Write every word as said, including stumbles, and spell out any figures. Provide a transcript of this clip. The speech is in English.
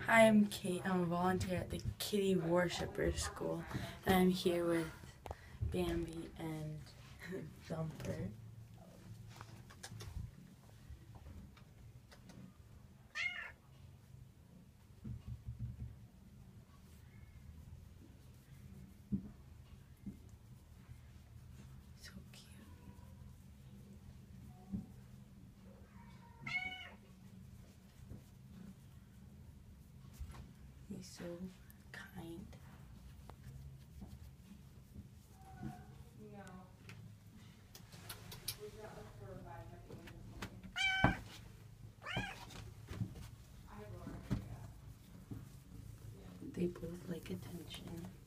Hi, I'm Kate. I'm a volunteer at the Kitty Worshippers School, and I'm here with Bambi and Thumper. So cute. He's so kind. They both like attention.